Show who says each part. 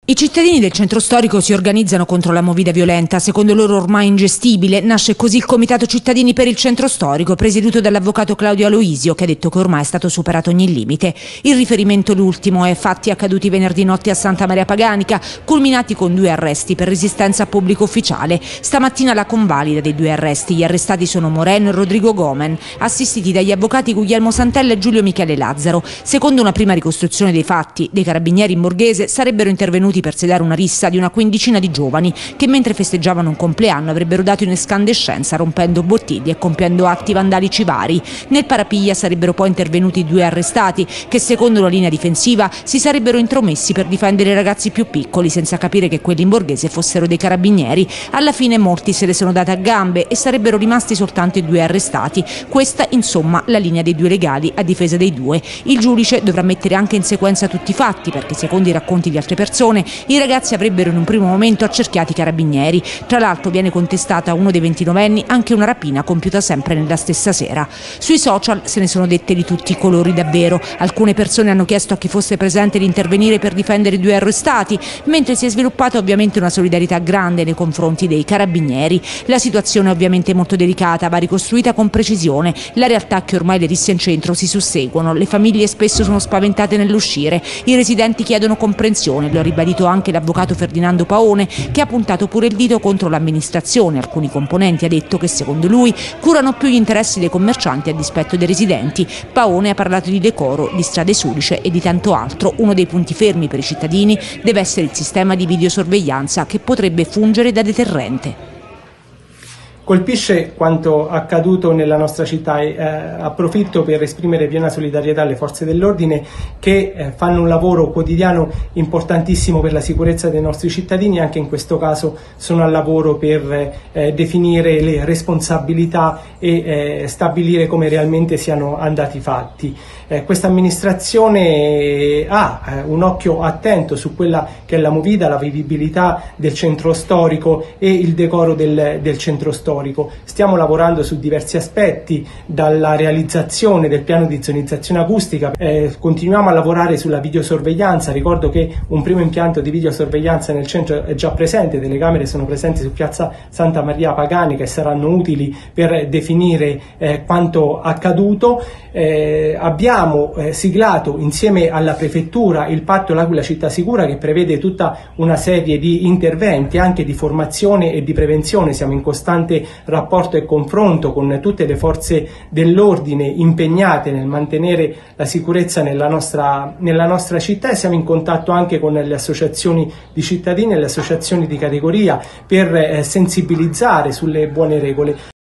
Speaker 1: I cittadini del centro storico si organizzano contro la movida violenta, secondo loro ormai ingestibile. Nasce così il Comitato Cittadini per il Centro Storico, presieduto dall'avvocato Claudio Aloisio, che ha detto che ormai è stato superato ogni limite. Il riferimento l'ultimo è fatti accaduti venerdì notte a Santa Maria Paganica, culminati con 2 arresti per resistenza a pubblico ufficiale. Stamattina la convalida dei 2 arresti. Gli arrestati sono Moreno e Rodrigo Gomen, assistiti dagli avvocati Guglielmo Santella e Giulio Michele Lazzaro. Secondo una prima ricostruzione dei fatti, dei carabinieri in Borghese sarebbero intervenuti per sedare una rissa di una quindicina di giovani che, mentre festeggiavano un compleanno, avrebbero dato in escandescenza rompendo bottiglie e compiendo atti vandalici vari. Nel parapiglia sarebbero poi intervenuti 2 arrestati che, secondo la linea difensiva, si sarebbero intromessi per difendere i ragazzi più piccoli, senza capire che quelli in Borghese fossero dei carabinieri. Alla fine molti se le sono date a gambe e sarebbero rimasti soltanto i 2 arrestati. Questa, insomma, la linea dei 2 legali a difesa dei 2. Il giudice dovrà mettere anche in sequenza tutti i fatti, perché secondo i racconti di altre persone i ragazzi avrebbero in un primo momento accerchiati i carabinieri. Tra l'altro viene contestata a uno dei 29enni anche una rapina compiuta sempre nella stessa sera. Sui social se ne sono dette di tutti i colori davvero. Alcune persone hanno chiesto a chi fosse presente di intervenire per difendere i 2 arrestati, mentre si è sviluppata ovviamente una solidarietà grande nei confronti dei carabinieri. La situazione è ovviamente molto delicata, va ricostruita con precisione. La realtà è che ormai le risse in centro si susseguono, le famiglie spesso sono spaventate nell'uscire, i residenti chiedono comprensione, lo ha ribadito anche l'avvocato Ferdinando Paone, che ha puntato pure il dito contro l'amministrazione. Alcuni componenti ha detto che secondo lui curano più gli interessi dei commercianti a dispetto dei residenti. Paone ha parlato di decoro, di strade sudice e di tanto altro. Uno dei punti fermi per i cittadini deve essere il sistema di videosorveglianza, che potrebbe fungere da deterrente.
Speaker 2: Colpisce quanto accaduto nella nostra città e approfitto per esprimere piena solidarietà alle forze dell'ordine che fanno un lavoro quotidiano importantissimo per la sicurezza dei nostri cittadini. Anche in questo caso sono al lavoro per definire le responsabilità e stabilire come realmente siano andati i fatti. Questa amministrazione ha un occhio attento su quella che è la movida, la vivibilità del centro storico e il decoro del centro storico. Stiamo lavorando su diversi aspetti, dalla realizzazione del piano di zonizzazione acustica, continuiamo a lavorare sulla videosorveglianza. Ricordo che un primo impianto di videosorveglianza nel centro è già presente, delle camere sono presenti su piazza Santa Maria Paganica e saranno utili per definire quanto accaduto. Abbiamo siglato insieme alla prefettura il patto L'Aquila Città Sicura, che prevede tutta una serie di interventi anche di formazione e di prevenzione. Siamo in costante rapporto e confronto con tutte le forze dell'ordine impegnate nel mantenere la sicurezza nella nostra città, e siamo in contatto anche con le associazioni di cittadini e le associazioni di categoria per sensibilizzare sulle buone regole.